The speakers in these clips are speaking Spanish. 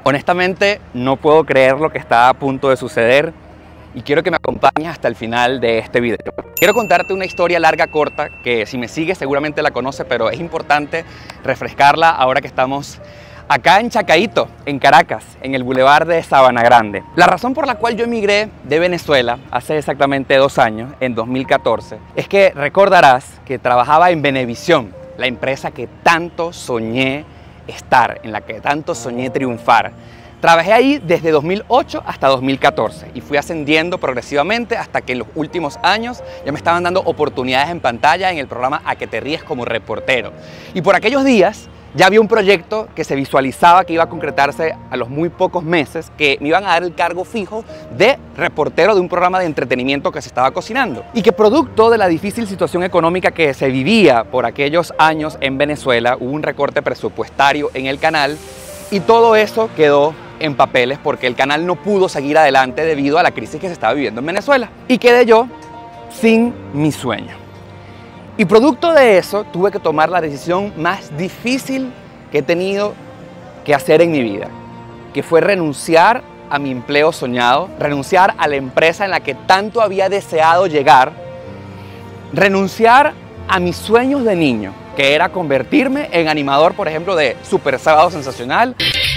Honestamente, no puedo creer lo que está a punto de suceder y quiero que me acompañes hasta el final de este video. Quiero contarte una historia larga, corta, que si me sigues seguramente la conoces, pero es importante refrescarla ahora que estamos acá en Chacaíto, en Caracas, en el Boulevard de Sabana Grande. La razón por la cual yo emigré de Venezuela hace exactamente 2 años, en 2014, es que recordarás que trabajaba en Venevisión, la empresa que tanto soñé estar, en la que tanto soñé triunfar. Trabajé ahí desde 2008 hasta 2014 y fui ascendiendo progresivamente hasta que en los últimos años ya me estaban dando oportunidades en pantalla en el programa A que te ríes como reportero. Y por aquellos días ya había un proyecto que se visualizaba que iba a concretarse a los muy pocos meses, que me iban a dar el cargo fijo de reportero de un programa de entretenimiento que se estaba cocinando. Y que producto de la difícil situación económica que se vivía por aquellos años en Venezuela, hubo un recorte presupuestario en el canal y todo eso quedó en papeles porque el canal no pudo seguir adelante debido a la crisis que se estaba viviendo en Venezuela. Y quedé yo sin mi sueño. Y producto de eso tuve que tomar la decisión más difícil que he tenido que hacer en mi vida, que fue renunciar a mi empleo soñado, renunciar a la empresa en la que tanto había deseado llegar, renunciar a mis sueños de niño, que era convertirme en animador, por ejemplo, de Super Sábado Sensacional,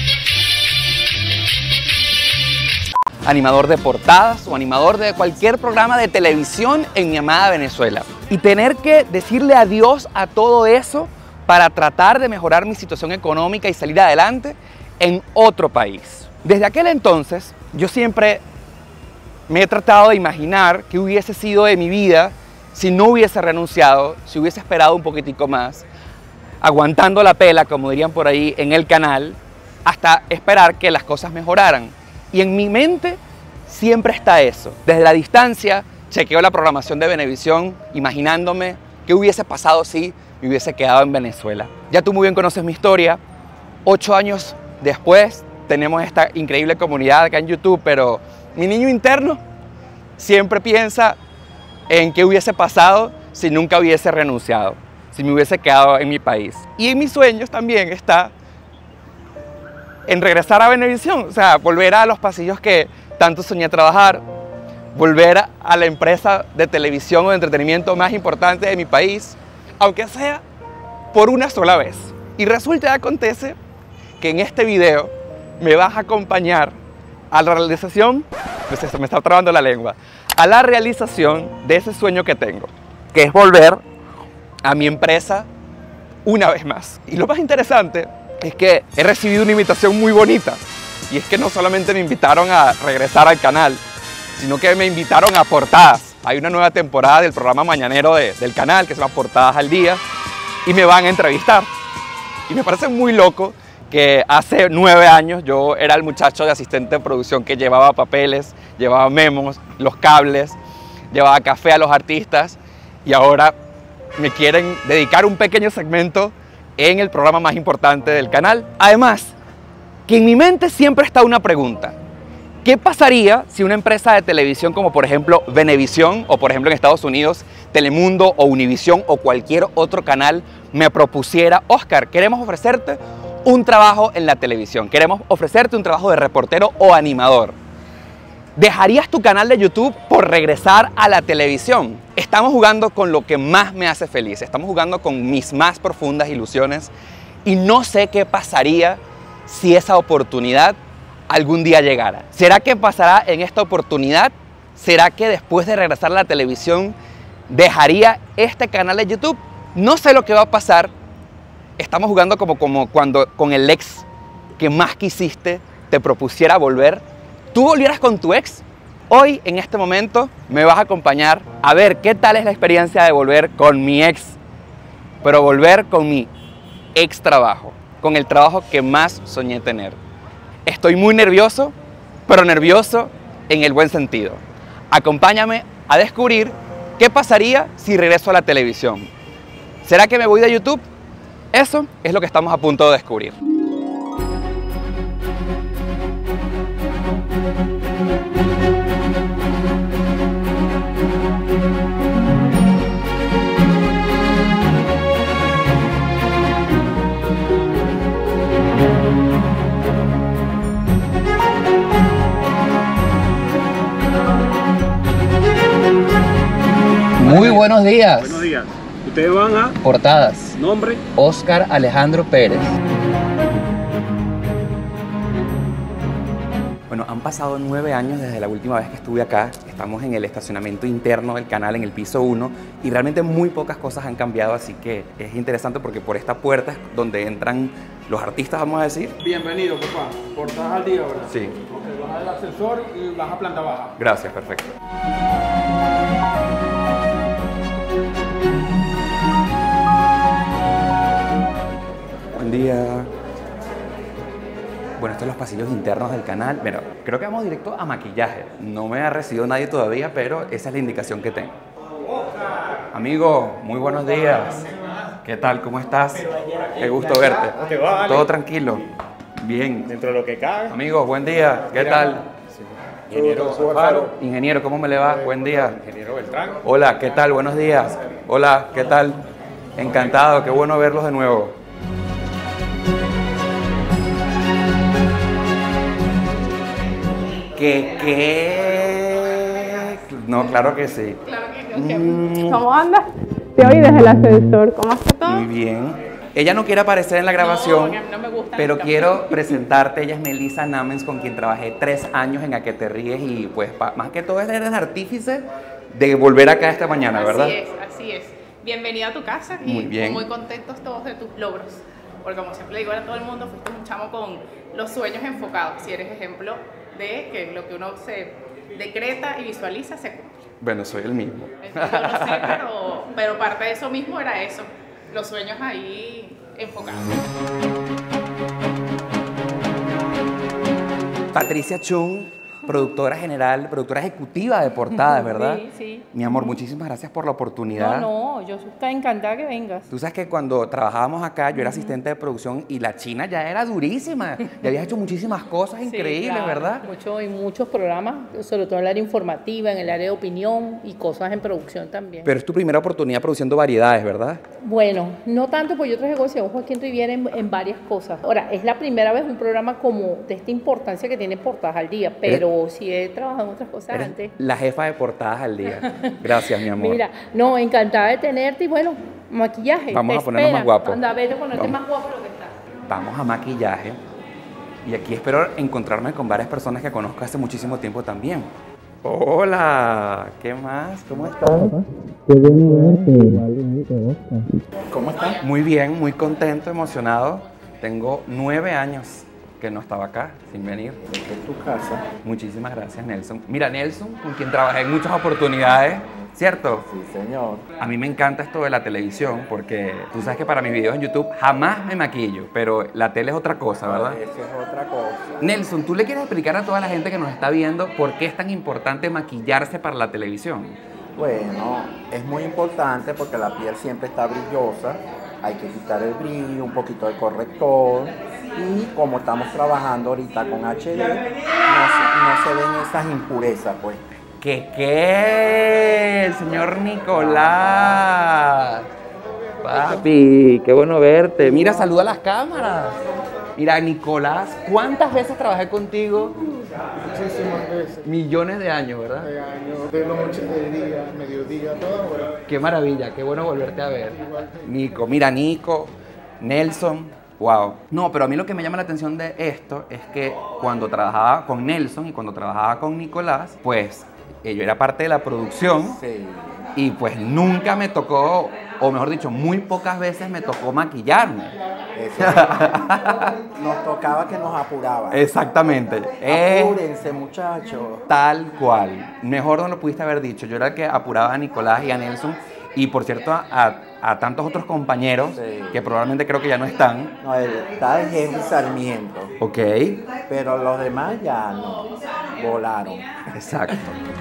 animador de portadas o animador de cualquier programa de televisión en mi amada Venezuela. Y tener que decirle adiós a todo eso para tratar de mejorar mi situación económica y salir adelante en otro país. Desde aquel entonces, yo siempre me he tratado de imaginar qué hubiese sido de mi vida si no hubiese renunciado, si hubiese esperado un poquitico más, aguantando la pela, como dirían por ahí en el canal, hasta esperar que las cosas mejoraran. Y en mi mente siempre está eso. Desde la distancia chequeo la programación de Venevisión, imaginándome qué hubiese pasado si me hubiese quedado en Venezuela. Ya tú muy bien conoces mi historia. 8 años después tenemos esta increíble comunidad acá en YouTube, pero mi niño interno siempre piensa en qué hubiese pasado si nunca hubiese renunciado, si me hubiese quedado en mi país. Y en mis sueños también está en regresar a Venevisión, o sea, volver a los pasillos que tanto soñé trabajar, volver a la empresa de televisión o de entretenimiento más importante de mi país, aunque sea por una sola vez. Y resulta y acontece que en este video me vas a acompañar a la realización, se me está trabando la lengua, a la realización de ese sueño que tengo, que es volver a mi empresa una vez más. Y lo más interesante es que he recibido una invitación muy bonita, y es que no solamente me invitaron a regresar al canal, sino que me invitaron a Portadas. Hay una nueva temporada del programa mañanero del canal que se llama Portadas al Día y me van a entrevistar. Y me parece muy loco que hace 9 años yo era el muchacho de asistente de producción que llevaba papeles, llevaba memos, los cables, llevaba café a los artistas y ahora me quieren dedicar un pequeño segmento en el programa más importante del canal. Además, que en mi mente siempre está una pregunta. ¿Qué pasaría si una empresa de televisión como por ejemplo Venevisión o por ejemplo en Estados Unidos Telemundo o Univisión o cualquier otro canal me propusiera: Oscar, queremos ofrecerte un trabajo en la televisión, queremos ofrecerte un trabajo de reportero o animador? ¿Dejarías tu canal de YouTube por regresar a la televisión? Estamos jugando con lo que más me hace feliz, estamos jugando con mis más profundas ilusiones y no sé qué pasaría si esa oportunidad algún día llegara. ¿Será que pasará en esta oportunidad? ¿Será que después de regresar a la televisión dejaría este canal de YouTube? No sé lo que va a pasar. Estamos jugando como cuando con el ex que más quisiste te propusiera volver. ¿Tú volvieras con tu ex? Hoy, en este momento, me vas a acompañar a ver qué tal es la experiencia de volver con mi ex, pero volver con mi ex trabajo, con el trabajo que más soñé tener. Estoy muy nervioso, pero nervioso en el buen sentido. Acompáñame a descubrir qué pasaría si regreso a la televisión. ¿Será que me voy de YouTube? Eso es lo que estamos a punto de descubrir. buenos días. Buenos días. Ustedes van a... Portadas. Nombre. Oscar Alejandro Pérez. Bueno, han pasado 9 años desde la última vez que estuve acá. Estamos en el estacionamiento interno del canal, en el piso 1, y realmente muy pocas cosas han cambiado, así que es interesante porque por esta puerta es donde entran los artistas, vamos a decir. Bienvenido, papá. Portadas al día, ¿verdad? Sí. Ok, vas al ascensor y vas a planta baja. Gracias, perfecto. Buen día. Bueno, estos son los pasillos internos del canal. Bueno, creo que vamos directo a maquillaje. No me ha recibido nadie todavía, pero esa es la indicación que tengo. Amigo, muy buenos días. ¿Qué tal? ¿Cómo estás? Qué gusto verte. ¿Cómo te va, Ale? Todo tranquilo. Bien. Dentro de lo que cabe. Amigo, buen día. ¿Qué tal? Ingeniero Alfaro. Ingeniero, ¿cómo me le va? Buen día. Ingeniero Beltrán. Hola, ¿qué tal? Buenos días. Hola, ¿qué tal? Encantado, qué bueno verlos de nuevo. ¿Qué? No, claro que sí. Claro que no. ¿Cómo andas? Te oí desde el ascensor. ¿Cómo está todo? Muy bien. Ella no quiere aparecer en la grabación, No me gusta. pero quiero presentarte. Ella es Melissa Namens, con quien trabajé 3 años en A Que Te Ríes, y pues más que todo eres artífice de volver acá esta mañana, ¿verdad? Así es. Bienvenida a tu casa y Muy bien. muy contentos todos de tus logros. Porque como siempre le digo a todo el mundo, fuiste un chamo con los sueños enfocados. Si eres ejemplo de que lo que uno se decreta y visualiza se cumple. Bueno, soy el mismo. Yo lo sé, pero parte de eso mismo era eso. Los sueños ahí enfocados. Patricia Chung, productora general, productora ejecutiva de Portadas, ¿verdad? Sí, sí. Mi amor, muchísimas gracias por la oportunidad. No, yo estoy encantada que vengas. Tú sabes que cuando trabajábamos acá, yo era asistente de producción y la China ya era durísima. Ya habías hecho muchísimas cosas increíbles, Sí, claro. ¿verdad? En muchos programas, sobre todo en el área informativa, en el área de opinión y cosas en producción también. Pero es tu primera oportunidad produciendo variedades, ¿verdad? Bueno, no tanto, porque yo trabajé con el señor Joaquín Riviera en varias cosas. Ahora, es la primera vez un programa como de esta importancia que tiene Portadas al Día, pero sí he trabajado en otras cosas Eres antes. la jefa de Portadas al día. Gracias, mi amor. Mira, no, encantada de tenerte y bueno, maquillaje. Vamos te a ponernos espera. más guapos. Anda, vete a ponerte Vamos. más guapo de lo que estás. Vamos a maquillaje. Y aquí espero encontrarme con varias personas que conozco hace muchísimo tiempo también. Hola, ¿qué más? ¿Cómo estás? Qué bueno verte. ¿Cómo estás? Muy bien, muy contento, emocionado. Tengo 9 años que no estaba acá, sin venir. Esta es tu casa. Muchísimas gracias, Nelson. Mira, Nelson, con quien trabajé en muchas oportunidades, ¿cierto? Sí, señor. A mí me encanta esto de la televisión porque tú sabes que para mis videos en YouTube jamás me maquillo, pero la tele es otra cosa, ¿verdad? Esa es otra cosa. Nelson, ¿tú le quieres explicar a toda la gente que nos está viendo por qué es tan importante maquillarse para la televisión? Bueno, es muy importante porque la piel siempre está brillosa. Hay que quitar el brillo, un poquito de corrector. Y como estamos trabajando ahorita con HD, no se ven esas impurezas, pues. ¿Qué? El señor Nicolás. Papi, qué bueno verte. Mira, saluda a las cámaras. Mira, Nicolás, ¿cuántas veces trabajé contigo? Muchísimas veces. Millones de años, ¿verdad? De años, de noche, de día, mediodía, toda hora. Qué maravilla, qué bueno volverte a ver. Nico, mira, Nico, Nelson. Wow. No, pero a mí lo que me llama la atención de esto es que cuando trabajaba con Nelson y cuando trabajaba con Nicolás, pues yo era parte de la producción. Sí. Y pues nunca me tocó, o mejor dicho, muy pocas veces me tocó maquillarme. Eso. Nos tocaba que nos apuraban. Exactamente. Apúrense, muchachos. Tal cual. Mejor no lo pudiste haber dicho. Yo era el que apuraba a Nicolás y a Nelson. Y por cierto, a tantos otros compañeros Sí. que probablemente creo que ya no están. No, está el Henry Sarmiento. Ok. Pero los demás ya no. Volaron. Exacto.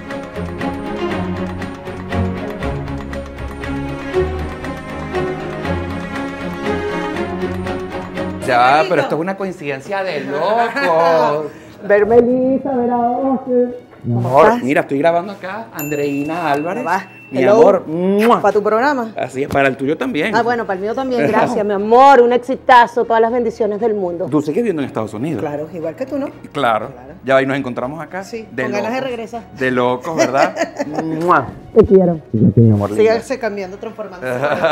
Ya, pero esto es una coincidencia de locos. Ver Melissa, ver a Oscar. Amor, estás? mira, estoy grabando acá, Andreina Álvarez. Va. Mi Hello. amor, ¡mua! ¿Para tu programa? Así es, para el tuyo también. Ah, bueno, para el mío también. Gracias, mi amor. Un exitazo. Todas las bendiciones del mundo. Tú sigues viviendo en Estados Unidos. Claro, igual que tú, ¿no? Claro. Ya ahí nos encontramos acá. Sí, de con ganas de locos. regresar. De locos, ¿verdad? ¡Mua! Te quiero. Mi amor lindo. Síganse cambiando, transformando.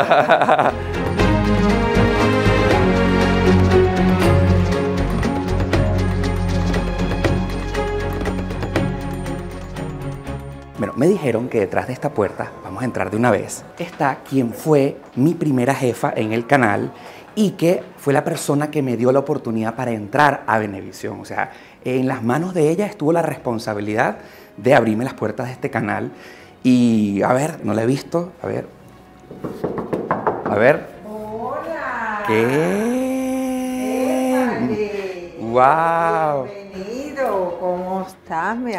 Bueno, me dijeron que detrás de esta puerta, vamos a entrar de una vez, está quien fue mi primera jefa en el canal y que fue la persona que me dio la oportunidad para entrar a Venevisión. O sea, en las manos de ella estuvo la responsabilidad de abrirme las puertas de este canal. Y, a ver, no la he visto. A ver. A ver. Hola. ¿Qué? ¡Wow! Bienvenido. ¿Cómo estás, mi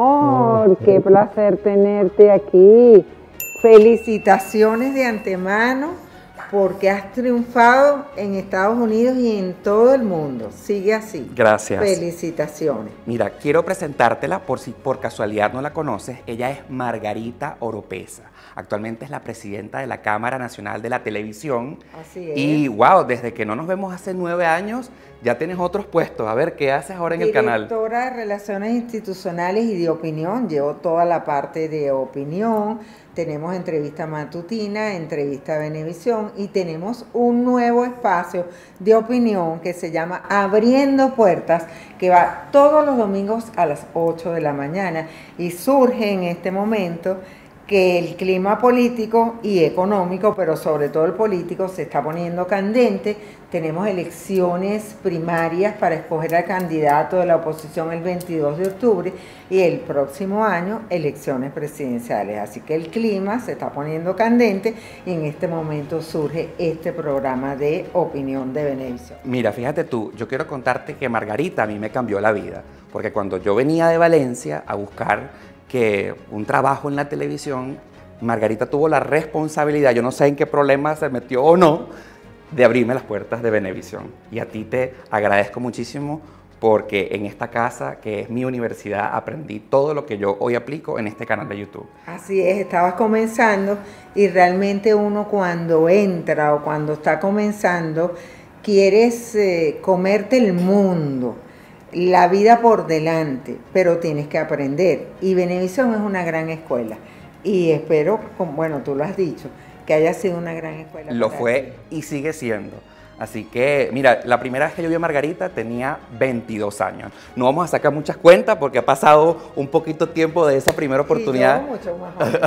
amor? Qué placer tenerte aquí. Felicitaciones de antemano porque has triunfado en Estados Unidos y en todo el mundo. Sigue así. Gracias. Felicitaciones. Mira, quiero presentártela por si por casualidad no la conoces. Ella es Margarita Oropesa. Actualmente es la presidenta de la Cámara Nacional de la Televisión. Así es. Y wow, desde que no nos vemos hace 9 años, ya tienes otros puestos. A ver, ¿qué haces ahora en el canal? Directora de Relaciones Institucionales y de Opinión. Llevo toda la parte de opinión. Tenemos entrevista matutina, entrevista a Venevisión y tenemos un nuevo espacio de opinión que se llama Abriendo Puertas, que va todos los domingos a las 8 de la mañana y surge en este momento que el clima político y económico, pero sobre todo el político, se está poniendo candente. Tenemos elecciones primarias para escoger al candidato de la oposición el 22 de octubre y el próximo año elecciones presidenciales. Así que el clima se está poniendo candente y en este momento surge este programa de opinión de Venevisión. Mira, fíjate tú, yo quiero contarte que Margarita a mí me cambió la vida, porque cuando yo venía de Valencia a buscar que un trabajo en la televisión, Margarita tuvo la responsabilidad, yo no sé en qué problema se metió o no, de abrirme las puertas de Venevisión. Y a ti te agradezco muchísimo porque en esta casa, que es mi universidad, aprendí todo lo que yo hoy aplico en este canal de YouTube. Así es, estabas comenzando y realmente uno cuando entra o cuando está comenzando, quieres comerte el mundo, la vida por delante, pero tienes que aprender. Y Venevisión es una gran escuela. Y espero, bueno, tú lo has dicho, que haya sido una gran escuela. Lo para fue ti. y sigue siendo. Así que, mira, la primera vez que yo vi a Margarita tenía 22 años. No vamos a sacar muchas cuentas porque ha pasado un poquito tiempo de esa primera oportunidad. Y yo mucho más joven.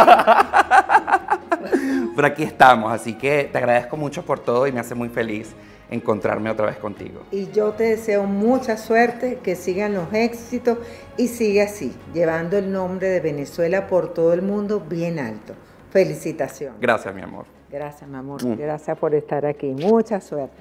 Pero aquí estamos, así que te agradezco mucho por todo y me hace muy feliz encontrarme otra vez contigo. Y yo te deseo mucha suerte, que sigan los éxitos y sigue así, llevando el nombre de Venezuela por todo el mundo bien alto. Felicitaciones. Gracias, mi amor. Gracias, mi amor. Gracias por estar aquí. Mucha suerte.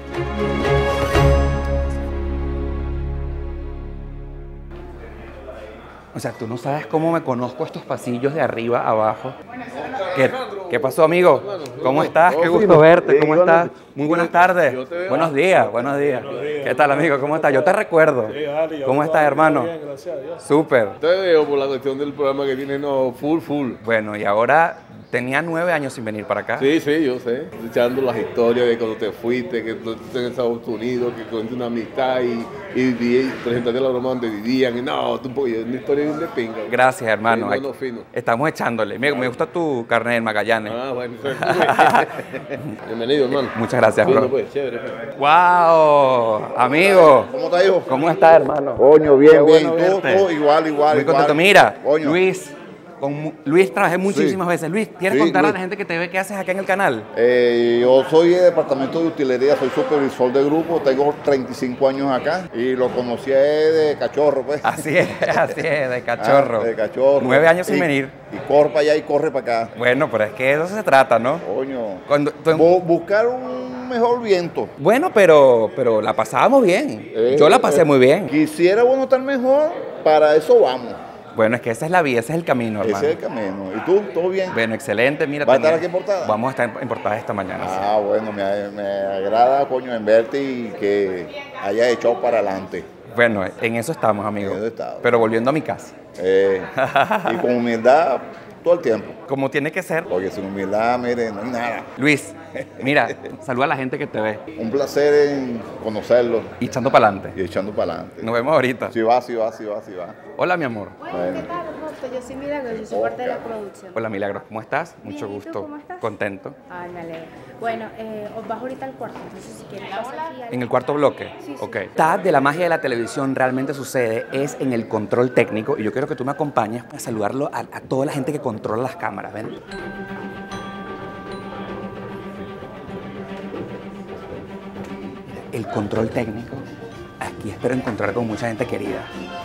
O sea, tú no sabes cómo me conozco estos pasillos de arriba a abajo. ¿Qué pasó, amigo? ¿Cómo estás? Qué gusto verte. ¿Cómo estás? Muy buenas tardes. Buenos días, buenos días. ¿Qué tal, amigo? ¿Cómo estás? Yo te recuerdo. ¿Cómo estás, hermano? Bien, gracias a Dios. Súper. Te veo por la cuestión del programa que tiene, no, full. Bueno, y ahora tenía 9 años sin venir para acá. Sí, yo sé. Echando las historias de cuando te fuiste, que tú estás en Estados Unidos, que con una amistad y presentaste la broma donde vivían. Y no, tú, una historia de pinga. Gracias, hermano. Sí, no, fino. Estamos echándole. Me gusta tu carnet del Magallanes. Ah, bueno. Bienvenido, hermano. Muchas gracias, bro. Fino, pues, chévere. ¡Wow! Amigo. ¿Cómo está, hijo? ¿Cómo estás, hermano? Coño, Qué bien, bueno bien. Tú, verte. igual. Muy contento. Mira, Coño. Luis. Con Luis trabajé muchísimas veces. Luis, ¿quieres Sí, contarle a la Luis. gente que te ve qué haces acá en el canal? Yo soy de departamento de utilería, soy supervisor de grupo, tengo 35 años acá y lo conocí de cachorro, pues. Así es, de cachorro. De cachorro. 9 años sin Y- venir. Y corre para allá y corre para acá. Bueno, pero es que de eso se trata, ¿no? Coño. Cuando tú- Buscar un mejor viento. Bueno, pero la pasábamos bien. Yo la pasé muy bien. Quisiera uno estar mejor, para eso vamos. Bueno, es que esa es la vida, ese es el camino, hermano. Ese es el camino. ¿Y tú? ¿Todo bien? Bueno, excelente. Mira, ¿Vas a estar aquí en Portada? Vamos a estar en Portada esta mañana. Ah, bueno, me agrada, coño, en verte y que hayas echado para adelante. Bueno, en eso estamos, amigo. En eso estamos. Pero volviendo a mi casa. Y con humildad todo el tiempo. Como tiene que ser. Porque sin humildad, mire, no hay nada. Luis, mira, saluda a la gente que te ve. Un placer en conocerlo. Y echando para adelante. Y echando para adelante. Nos vemos ahorita. Sí va. Hola, mi amor. Bueno. ¿Qué tal, Roberto? Yo soy Milagros, yo soy parte de la producción. Hola, Milagros, ¿cómo estás? Bien, Mucho ¿y tú gusto. cómo estás? Contento. Ay, me alegro. Bueno, os bajo ahorita al cuarto, entonces si quieres pasar aquí. En el cuarto bloque. Sí. Ok. Mitad de la magia de la televisión realmente sucede es en el control técnico y yo quiero que tú me acompañes a saludarlo a toda la gente que controla las cámaras, ¿ven? El control técnico. Aquí espero encontrar con mucha gente querida.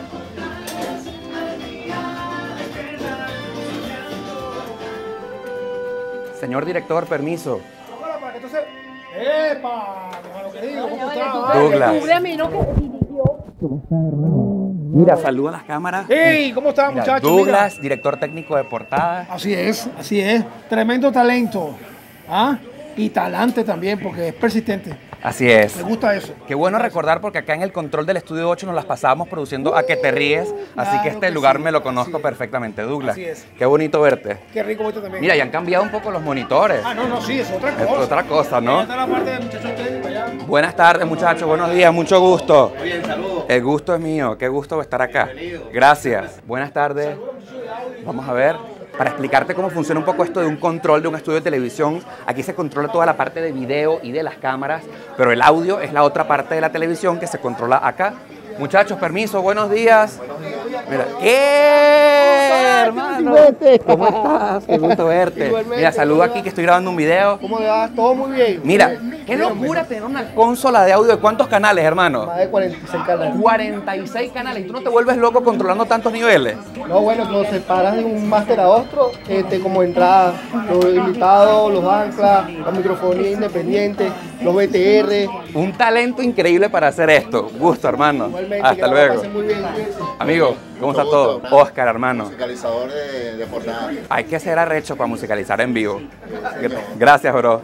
Señor director, permiso. Hola, para que entonces. ¡Epa! Hermano querido, ¿cómo estás? Douglas. Descubre a mí, ¿no? Que dirigió. Mira, saluda a las cámaras. ¡Hey! ¿Cómo estás, Mira, muchachos? Douglas, director técnico de Portada. Así es. Tremendo talento. ¿Ah? Y talante también, porque es persistente. Así es. Me gusta eso. Qué bueno recordar porque acá en el control del Estudio 8 nos las pasábamos produciendo A que te ríes, así que este lugar me lo conozco perfectamente, Douglas. Así es. Qué bonito verte. Qué rico verte también. Mira, ya han cambiado un poco los monitores. Ah, no, sí, es otra Es cosa. otra cosa, ¿no? Ahí está la parte de muchachos técnicos allá. Buenas tardes, muchachos. Buenos días, mucho gusto. Bien, saludos. El gusto es mío. Qué gusto estar acá. Gracias. Buenas tardes. Vamos a ver. Para explicarte cómo funciona un poco esto de un control de un estudio de televisión, aquí se controla toda la parte de video y de las cámaras, pero el audio es la otra parte de la televisión que se controla acá. Muchachos, permiso, buenos días. Mira, ¿qué, hermano? ¿Cómo estás? Qué gusto verte. Mira, saludo aquí que estoy grabando un video. ¿Cómo le va? Todo muy bien. Mira, qué locura tener una consola de audio de cuántos canales, hermano. Más de 46 canales. 46 canales. ¿Y tú no te vuelves loco controlando tantos niveles? No, bueno, lo separas de un máster a otro, como entrada, los invitados, los anclas, la microfonía independiente, los BTR. Un talento increíble para hacer esto. Gusto, hermano. Igualmente, Hasta que la luego. pasen muy bien. Amigo, ¿cómo está Mucho todo? gusto. Oscar, hermano. Musicalizador de Portada. Hay que ser arrecho para musicalizar en vivo. Gracias, bro.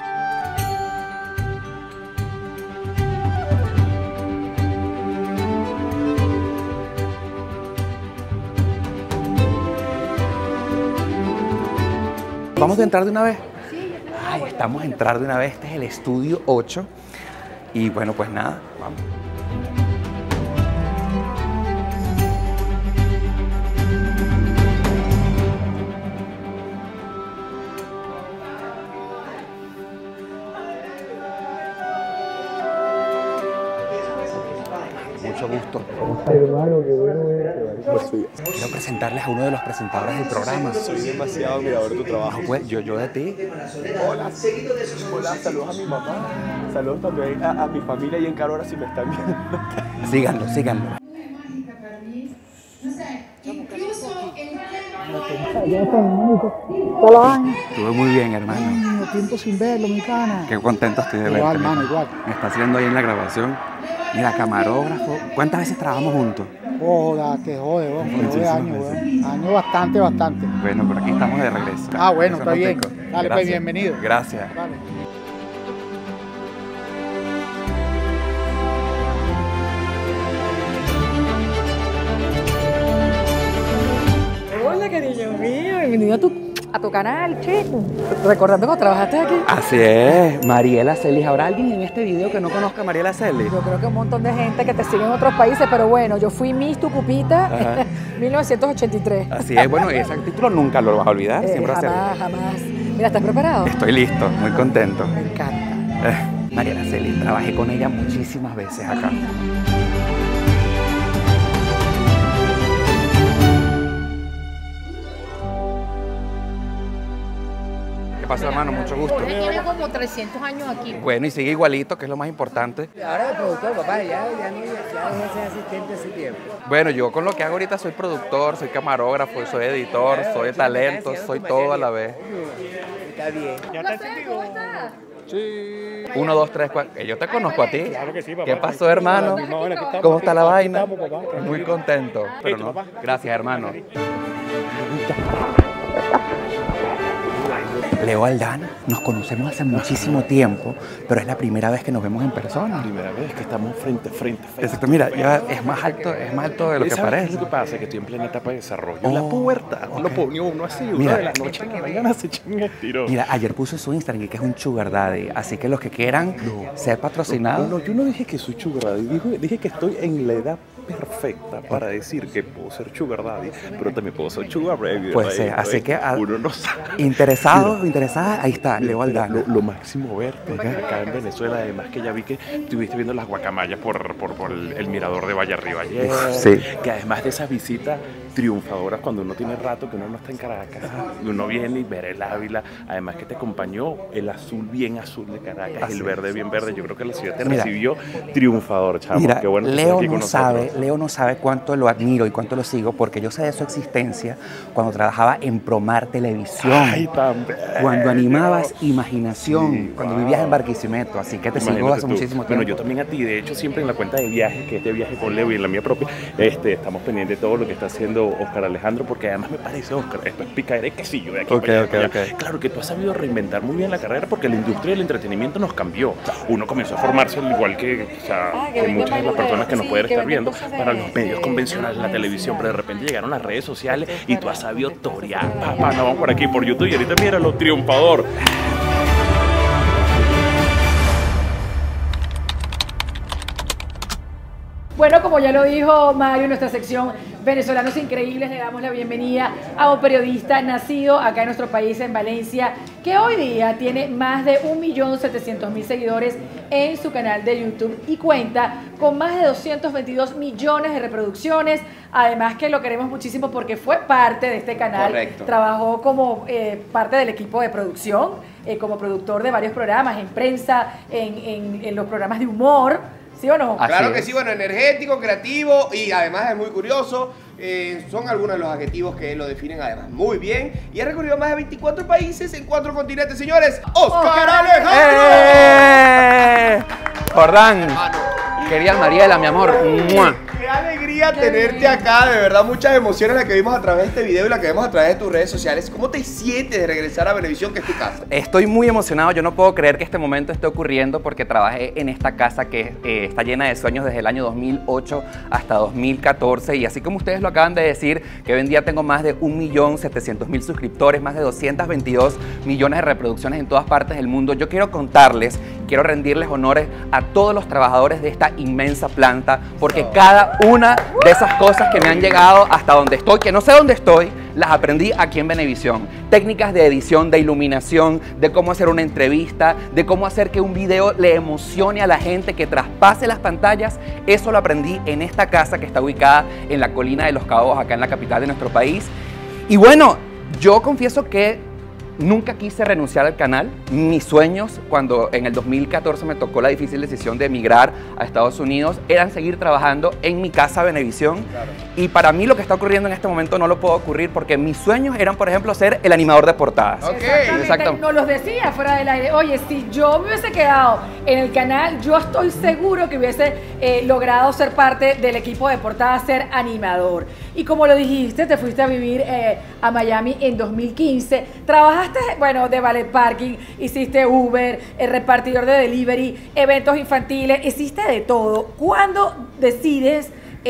¿Vamos a entrar de una vez? Ay, estamos a entrar de una vez. Este es el estudio 8. Y bueno, pues nada, vamos. Mucho gusto. Hermano, qué bueno. Quiero presentarles a uno de los presentadores del programa. Soy demasiado admirador de tu trabajo. No, pues, yo de ti. Hola, saludos a mi mamá. Saludos también a mi familia y en Carora si me están viendo. Síganlo, síganlo. Estuve muy bien, hermano. Tiempo sin verlo, mi pana. Qué contento estoy de verte. Igual, mano, igual. Me está haciendo ahí en la grabación. Mira, camarógrafo. ¿Cuántas veces trabajamos juntos? Joda, te jode, vos. Te jode Muchísimas años, veces. weón. Años bastante, bastante. Bueno, pero aquí estamos de regreso. Ah, bueno, Eso está bien. contigo. Dale, pues, Gracias. bienvenido. Gracias. Dale. Hola, cariño mío. Bienvenido a tu canal, chico. Recordando que trabajaste aquí. Así es. Mariela Celis. ¿Habrá alguien en este video que no conozca a Mariela Celis? Yo creo que un montón de gente que te sigue en otros países, pero bueno, yo fui Miss Tucupita Ajá. en 1983. Así es. Bueno, ese título nunca lo vas a olvidar. Siempre va a ser. Jamás. Mira, ¿estás preparado? Estoy listo, muy contento. Me encanta. Mariela Celis, trabajé con ella muchísimas veces acá. ¿Qué pasó, hermano? Mucho gusto. Él tiene como 300 años aquí. Bueno, y sigue igualito, que es lo más importante. Ahora el productor, papá, ya dejé de ser asistente hace tiempo. Bueno, yo con lo que hago ahorita soy productor, soy camarógrafo, soy editor, soy talento, soy todo a la vez. Está bien. ¿Cómo estás? Sí. 1, 2, 3, 4. Yo te conozco a ti. Claro que sí, papá. ¿Qué pasó, hermano? ¿Cómo está la vaina? Muy contento. Pero no. Gracias, hermano. Leo Aldana, nos conocemos hace muchísimo tiempo, pero es la primera vez que nos vemos en persona. Primera vez que estamos frente a frente. Exacto, mira, ya es más alto de lo que parece. Lo que pasa es que estoy en plena etapa de desarrollo. La pubertad, lo pone uno así, mira, de la noche a la mañana se chinga el tiro. Mira, ayer puso en su Instagram que es un sugar daddy, así que los que quieran ser patrocinados. No, yo no dije que soy sugar daddy, dije que estoy en la edad perfecta para decir que puedo ser sugar daddy, pero también puedo ser sugar baby. Pues sí, así que uno no sabe. Interesada, ahí está, Leo Aldana. Lo máximo verte acá en Venezuela, además que ya vi que estuviste viendo las guacamayas por el mirador de Valle Arriba ayer. Sí. Que además de esas visitas triunfadoras cuando uno tiene rato que uno no está en Caracas, y uno viene y ver el Ávila, además que te acompañó el azul bien azul de Caracas, el verde bien verde, yo creo que la ciudad te recibió triunfador, chamo. Mira, qué bueno que Leo aquí con Leo no sabe cuánto lo admiro y cuánto lo sigo, porque yo sé de su existencia cuando trabajaba en Promar Televisión. Ay, tan bello. Cuando animabas Imaginación, sí, cuando vivías en Barquisimeto, así que te sigo hace muchísimo tiempo. Bueno, yo también a ti, de hecho siempre en la cuenta de viajes, que es de Viaje con Leo y en la mía propia, estamos pendientes de todo lo que está haciendo Oscar Alejandro, porque además me parece, Oscar, esto es picadera quesillo de aquí para allá. Claro que tú has sabido reinventar muy bien la carrera porque la industria del entretenimiento nos cambió. Uno comenzó a formarse al igual que muchas de las personas que nos pueden estar viendo para los medios convencionales, la televisión, pero de repente llegaron las redes sociales y tú has sabido torear. Papá, no, vamos por aquí, por YouTube, y ahorita míralo, triunfador. Bueno, como ya lo dijo Mario en nuestra sección Venezolanos Increíbles, le damos la bienvenida a un periodista nacido acá en nuestro país, en Valencia, que hoy día tiene más de 1.700.000 seguidores en su canal de YouTube y cuenta con más de 222 millones de reproducciones. Además que lo queremos muchísimo porque fue parte de este canal. Correcto. Trabajó como parte del equipo de producción, como productor de varios programas, en prensa, en los programas de humor. ¿Sí o no? Claro que sí, bueno, energético, creativo y además es muy curioso. Son algunos de los adjetivos que lo definen además muy bien. Y ha recorrido más de 24 países en 4 continentes, señores. ¡Oscar Alejandro! Jordán, querida Mariela, mi amor. ¡Mua! Qué alegría tenerte acá, de verdad, muchas emociones las que vimos a través de este video y las que vemos a través de tus redes sociales. ¿Cómo te sientes de regresar a Venevisión, que es tu casa? Estoy muy emocionado, yo no puedo creer que este momento esté ocurriendo porque trabajé en esta casa que está llena de sueños desde el año 2008 hasta 2014 y así como ustedes lo acaban de decir, que hoy en día tengo más de 1.700.000 suscriptores, más de 222 millones de reproducciones en todas partes del mundo. Yo quiero contarles, quiero rendirles honores a todos los trabajadores de esta inmensa planta porque cada una de esas cosas que me han llegado hasta donde estoy, que no sé dónde estoy, las aprendí aquí en Venevisión. Técnicas de edición, de iluminación, de cómo hacer una entrevista, de cómo hacer que un video le emocione a la gente, que traspase las pantallas. Eso lo aprendí en esta casa que está ubicada en la colina de Los Cabos, acá en la capital de nuestro país. Y bueno, yo confieso que nunca quise renunciar al canal. Mis sueños, cuando en el 2014 me tocó la difícil decisión de emigrar a Estados Unidos, eran seguir trabajando en mi casa Venevisión. Claro. Y para mí lo que está ocurriendo en este momento no lo puedo ocurrir porque mis sueños eran, por ejemplo, ser el animador de portadas. Exactamente. Nos los decía fuera del aire. Oye, si yo me hubiese quedado en el canal, yo estoy seguro que hubiese logrado ser parte del equipo de portadas, ser animador. Y como lo dijiste, te fuiste a vivir a Miami en 2015. Trabajaste, bueno, de valet parking, hiciste Uber, repartidor de delivery, eventos infantiles, hiciste de todo. ¿Cuándo decides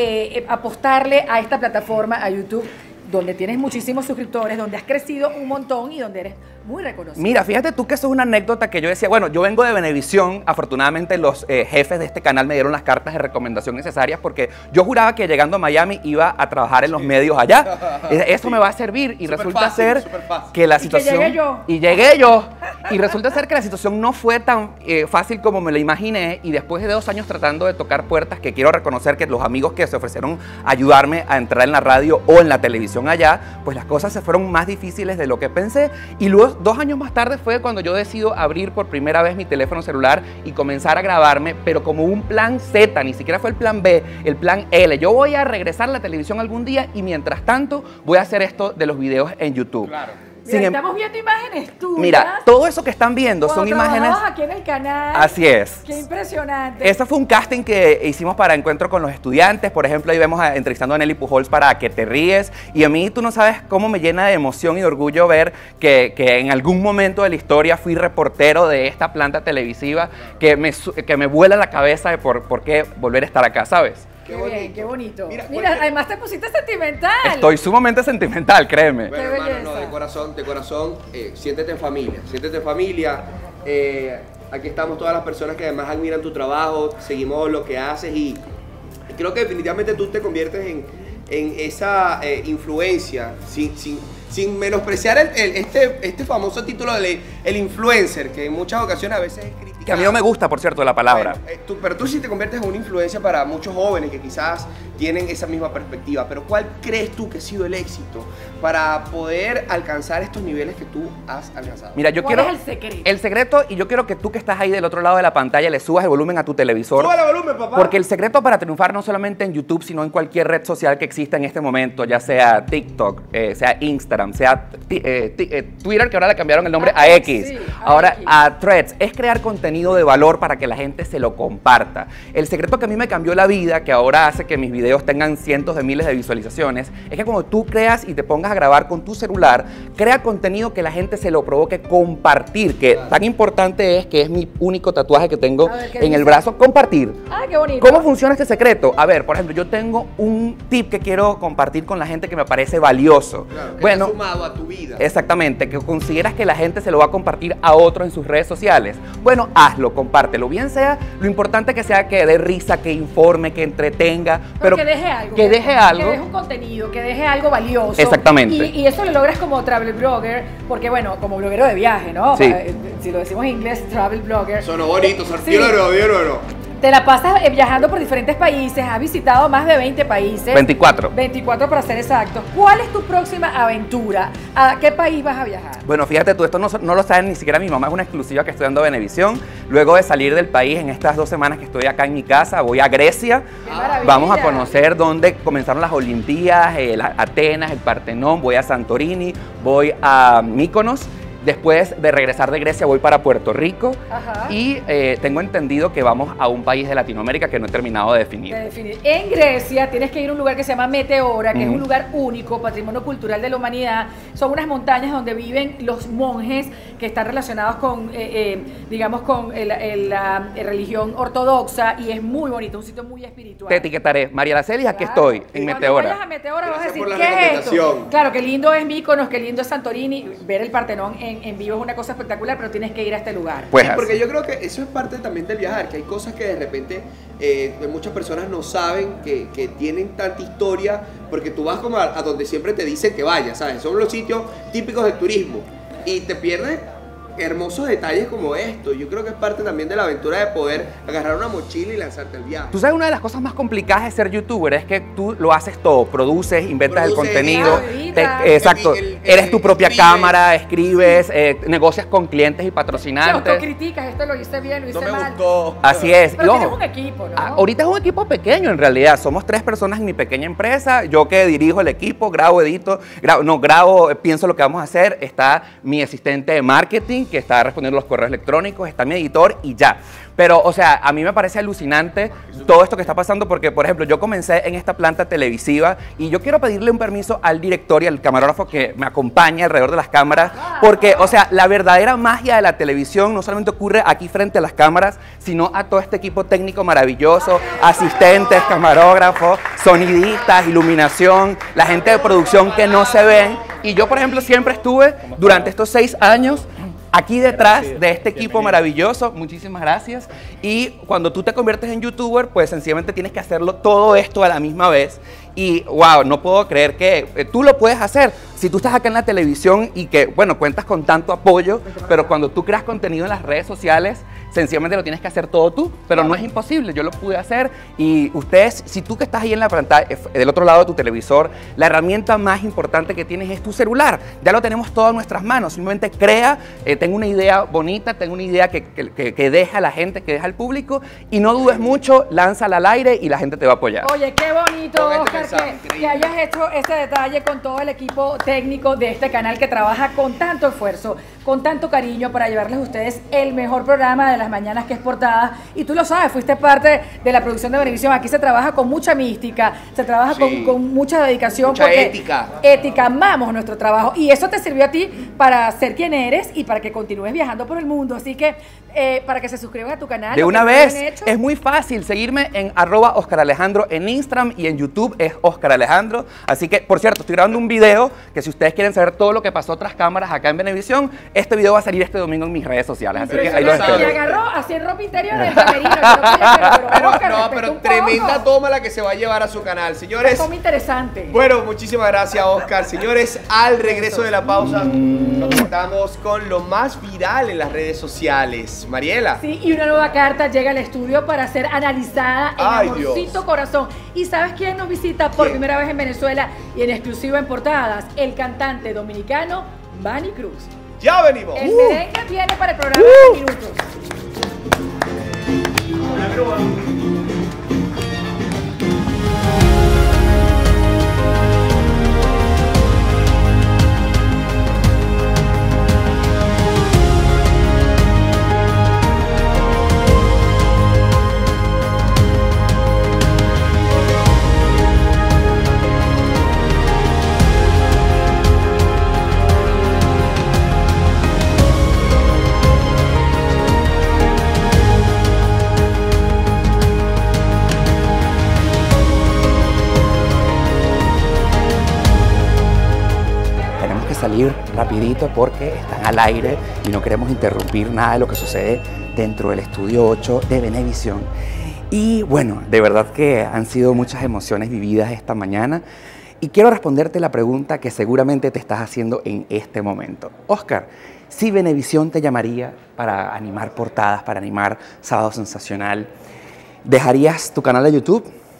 apostarle a esta plataforma, a YouTube, donde tienes muchísimos suscriptores, donde has crecido un montón y donde eres muy reconocido? Mira, fíjate tú que eso es una anécdota que yo decía, bueno, yo vengo de Venevisión, afortunadamente los jefes de este canal me dieron las cartas de recomendación necesarias porque yo juraba que llegando a Miami iba a trabajar en los medios allá. Eso me va a servir y resulta ser que la situación... Y llegué yo. Y resulta ser que la situación no fue tan fácil como me la imaginé y después de 2 años tratando de tocar puertas, que quiero reconocer que los amigos que se ofrecieron a ayudarme a entrar en la radio o en la televisión allá, pues las cosas se fueron más difíciles de lo que pensé y luego 2 años más tarde fue cuando yo decido abrir por primera vez mi teléfono celular y comenzar a grabarme, pero como un plan Z, ni siquiera fue el plan B, el plan L. Yo voy a regresar a la televisión algún día y mientras tanto voy a hacer esto de los videos en YouTube. Claro. Estamos viendo imágenes tuyas. Mira, todo eso que están viendo son imágenes. Aquí en el canal. Así es. Qué impresionante. Ese fue un casting que hicimos para Encuentro con los Estudiantes. Por ejemplo, ahí vemos entrevistando a Nelly Pujols para Que te ríes. Y a mí, tú no sabes cómo me llena de emoción y de orgullo ver que en algún momento de la historia fui reportero de esta planta televisiva, que me vuela la cabeza de por qué volver a estar acá, ¿sabes? Qué bien, qué bonito. Mira, además te pusiste sentimental. Estoy sumamente sentimental, créeme. Bueno, hermano, no, de corazón, siéntete en familia, aquí estamos todas las personas que además admiran tu trabajo, seguimos lo que haces y creo que definitivamente tú te conviertes en esa influencia, sin menospreciar este famoso título de el influencer, que en muchas ocasiones a veces es criticado. Que a mí no me gusta, por cierto, la palabra. Bueno, pero tú sí te conviertes en una influencia para muchos jóvenes que quizás tienen esa misma perspectiva. Pero ¿cuál crees tú que ha sido el éxito para poder alcanzar estos niveles que tú has alcanzado? Mira, ¿Cuál es el secreto? El secreto, y yo quiero que tú que estás ahí del otro lado de la pantalla le subas el volumen a tu televisor. ¡Súbale el volumen, papá! Porque el secreto para triunfar no solamente en YouTube, sino en cualquier red social que exista en este momento, ya sea TikTok, sea Instagram, sea Twitter, que ahora le cambiaron el nombre a X, sí, ahora a Threads, es crear contenido de valor para que la gente se lo comparta. El secreto que a mí me cambió la vida, que ahora hace que mis videos tengan cientos de miles de visualizaciones, es que cuando tú creas y te pongas a grabar con tu celular, crea contenido que la gente se lo provoque compartir, que tan importante es que es mi único tatuaje que tengo en el brazo, compartir. Ah, qué bonito. ¿Cómo funciona este secreto? A ver, por ejemplo, yo tengo un tip que quiero compartir con la gente que me parece valioso. Claro, que bueno, te ha sumado a tu vida. Exactamente, que consideras que la gente se lo va a compartir a otros en sus redes sociales. Bueno, hazlo, compártelo. Bien sea, lo importante que sea que dé risa, que informe, que entretenga. Pero que deje algo. Que deje algo. Que deje un contenido, que deje algo valioso. Exactamente. Y eso lo logras como travel blogger, porque bueno, como bloguero de viaje, ¿no? Sí. Si lo decimos en inglés, travel blogger. Sonó bonito, Sí. no. Te la pasas viajando por diferentes países, has visitado más de 20 países. 24. 24 para ser exactos. ¿Cuál es tu próxima aventura? ¿A qué país vas a viajar? Bueno, fíjate tú, esto no lo saben ni siquiera mi mamá, es una exclusiva que estoy dando a Venevisión. Luego de salir del país, en estas 2 semanas que estoy acá en mi casa, voy a Grecia. ¡Qué maravilla! Vamos a conocer dónde comenzaron las Olimpiadas, Atenas, el Partenón, voy a Santorini, voy a Mykonos. Después de regresar de Grecia voy para Puerto Rico. Ajá. Y tengo entendido que vamos a un país de Latinoamérica que no he terminado de definir. En Grecia tienes que ir a un lugar que se llama Meteora, que es un lugar único, patrimonio cultural de la humanidad. Son unas montañas donde viven los monjes que están relacionados con, digamos, con la religión ortodoxa, y es muy bonito, un sitio muy espiritual. Te etiquetaré. María Araceli, aquí estoy, en Cuando Meteora. vayas a Meteora vas a decir, por la ¿qué es esto? recomendación. Claro, qué lindo es Mykonos, qué lindo es Santorini. Ver el Partenón en vivo es una cosa espectacular, pero tienes que ir a este lugar. Pues porque yo creo que eso es parte también del viajar, que hay cosas que de repente muchas personas no saben que tienen tanta historia, porque tú vas como a donde siempre te dicen que vayas, ¿sabes? Son los sitios típicos del turismo y te pierdes hermosos detalles como esto. Yo creo que es parte también de la aventura de poder agarrar una mochila y lanzarte al viaje. Tú sabes, una de las cosas más complicadas de ser youtuber es que tú lo haces todo, produces, inventas el contenido, exacto, eres tu propia cámara, escribes, negocias con clientes y Te patrocinantes. autocriticas, esto lo hice bien, lo hice mal. Así es. Pero Y tienes ojo, un equipo, ¿no? ahorita es un equipo pequeño en realidad, somos 3 personas en mi pequeña empresa, yo que dirijo el equipo, grabo, edito, pienso lo que vamos a hacer, está mi asistente de marketing que está respondiendo los correos electrónicos, está mi editor y ya. Pero, o sea, a mí me parece alucinante todo esto que está pasando porque, por ejemplo, yo comencé en esta planta televisiva y yo quiero pedirle un permiso al director y al camarógrafo que me acompañe alrededor de las cámaras porque, o sea, la verdadera magia de la televisión no solamente ocurre aquí frente a las cámaras, sino a todo este equipo técnico maravilloso, asistentes, camarógrafos, sonidistas, iluminación, la gente de producción que no se ven. Y yo, por ejemplo, siempre estuve durante estos 6 años aquí detrás de este equipo maravilloso. Muchísimas gracias. Y cuando tú te conviertes en youtuber, pues sencillamente tienes que hacerlo todo esto a la misma vez. Y wow, no puedo creer que tú lo puedes hacer. Si tú estás acá en la televisión y que, bueno, cuentas con tanto apoyo, pero cuando tú creas contenido en las redes sociales, sencillamente lo tienes que hacer todo tú, pero no es imposible, yo lo pude hacer. Y ustedes, si tú que estás ahí en la pantalla, del otro lado de tu televisor, la herramienta más importante que tienes es tu celular. Ya lo tenemos todo en nuestras manos, simplemente crea, tengo una idea bonita, tengo una idea que deja a la gente, que deja al público, y no dudes mucho, lánzala al aire y la gente te va a apoyar. Oye, qué bonito, Oscar, que hayas hecho este detalle con todo el equipo técnico de este canal que trabaja con tanto esfuerzo, con tanto cariño para llevarles a ustedes el mejor programa de las mañanas, que es Portadas. Y tú lo sabes, fuiste parte de la producción de Venevisión. Aquí se trabaja con mucha mística, se trabaja con mucha dedicación. Mucha ética. Ética, amamos nuestro trabajo. Y eso te sirvió a ti para ser quien eres y para que continúes viajando por el mundo. Así que para que se suscriban a tu canal. De una vez, es muy fácil seguirme en @OscarAlejandro en Instagram, y en YouTube es Oscar Alejandro. Así que, por cierto, estoy grabando un video que si ustedes quieren saber todo lo que pasó tras cámaras acá en Venevisión, este video va a salir este domingo en mis redes sociales. Así que ahí lo espero. Y agarró así en ropa interior en el camerino. Pero tremenda toma la que se va a llevar a su canal, señores. Toma interesante. Bueno, muchísimas gracias, Oscar. Señores, al regreso de la pausa, nos estamos con lo más viral en las redes sociales. Mariela. Sí, y una nueva carta llega al estudio para ser analizada en Ay, Amorcito Dios. Corazón. ¿Y sabes quién nos visita por primera vez en Venezuela y en exclusiva en Portadas? El cantante dominicano Manny Cruz. Ya venimos. El merengue viene para el programa de minutos. Salir rapidito porque están al aire y no queremos interrumpir nada de lo que sucede dentro del estudio 8 de Venevisión. Y bueno, de verdad que han sido muchas emociones vividas esta mañana y quiero responderte la pregunta que seguramente te estás haciendo en este momento. Oscar, si Venevisión te llamaría para animar Portadas, para animar Sábado Sensacional, ¿dejarías tu canal de YouTube?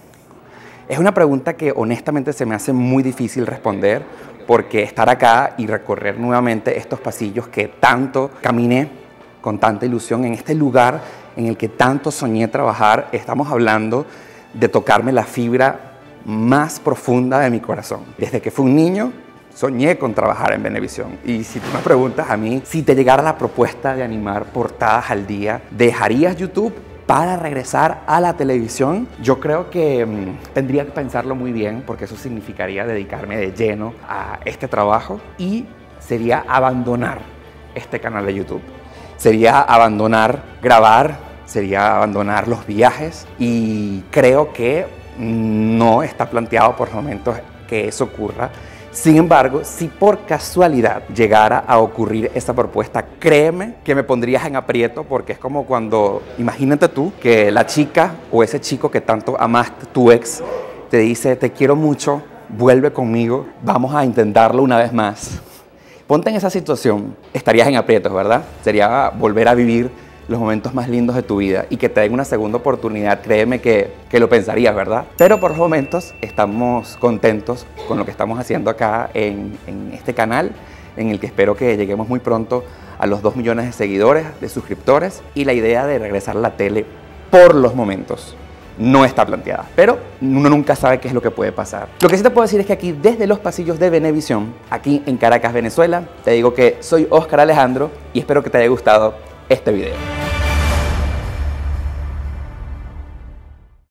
Es una pregunta que honestamente se me hace muy difícil responder, porque estar acá y recorrer nuevamente estos pasillos que tanto caminé con tanta ilusión, en este lugar en el que tanto soñé trabajar, estamos hablando de tocarme la fibra más profunda de mi corazón. Desde que fui un niño, soñé con trabajar en Venevisión. Y si tú me preguntas a mí, si te llegara la propuesta de animar Portadas al día, ¿dejarías YouTube para regresar a la televisión? Yo creo que tendría que pensarlo muy bien, porque eso significaría dedicarme de lleno a este trabajo y sería abandonar este canal de YouTube. Sería abandonar grabar, sería abandonar los viajes, y creo que no está planteado por momentos que eso ocurra. Sin embargo, si por casualidad llegara a ocurrir esa propuesta, créeme que me pondrías en aprieto, porque es como cuando, imagínate tú, que la chica o ese chico que tanto amaste, tu ex, te dice, te quiero mucho, vuelve conmigo, vamos a intentarlo una vez más. Ponte en esa situación, estarías en aprietos, ¿verdad? Sería volver a vivir los momentos más lindos de tu vida y que te den una segunda oportunidad, créeme que lo pensarías, ¿verdad? Pero por los momentos estamos contentos con lo que estamos haciendo acá en este canal, en el que espero que lleguemos muy pronto a los 2 millones de seguidores, de suscriptores, y la idea de regresar a la tele por los momentos no está planteada, pero uno nunca sabe qué es lo que puede pasar. Lo que sí te puedo decir es que aquí, desde los pasillos de Venevisión, aquí en Caracas, Venezuela, te digo que soy Oscar Alejandro y espero que te haya gustado este video.